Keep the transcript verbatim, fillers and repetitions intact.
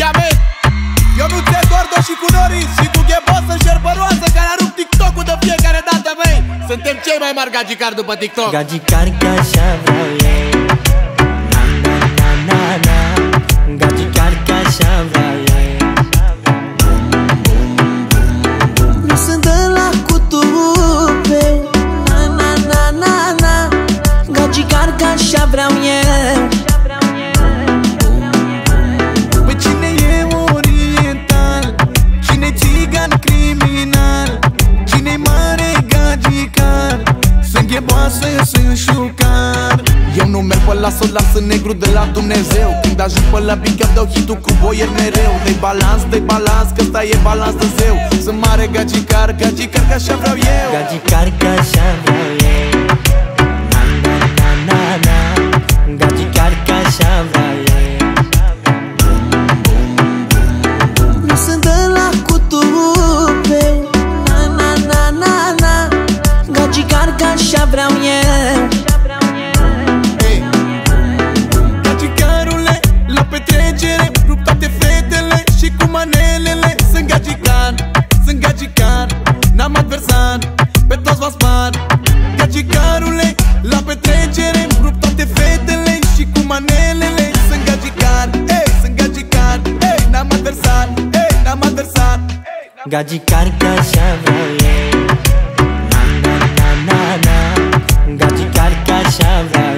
Chiame eu nu ți Gordo și cu Noris și cu Ghebosă șerbăroasă, care arup TikTok-ul de fiecare dată, măi. Suntem cei mai mari gagicari după TikTok. Gagicari că așa vreau eu. Na, na, na, na, na. Gagicari că așa vreau eu. Nu sunt ăla cu tupeu. Na, na, na, na, na. Gagicari că așa vreau eu. Păi cine e oriental? Cine-i țigan criminal? Cine-i mare gagicar? Sunt gheboasă, sunt șucar. Eu nu merg pe la sol, lasă negru de la Dumnezeu. Când ajung pe la big up, dau hit-ul cu boier mereu. Dă-i balans, dă-i balans, că ăsta e balans de zeu. Sunt mare gagicar, gagicar că așa vreau eu. Gagicar că așa vreau eu. Na, na, na, na, na. Gagicar că așa vreau eu. Nu sunt ăla cu tupeu. Na, na, na, na, na. Gagicar că așa vreau eu. Hey. Gagicarule, la petrecere rup toate fetele și cu manelele. Sunt gagicar, sunt gagicar, n-am adversar, pe toți v-am spart. Gagicarule, la petrecere rup toate fetele și cu manelele. Sunt gagicar, hey, sunt gagicar, hey, n-am adversar, hey, n-am adversar. Gagicar că așa vreau eu. Na, na, na, na, na. Gagicar că așa vreau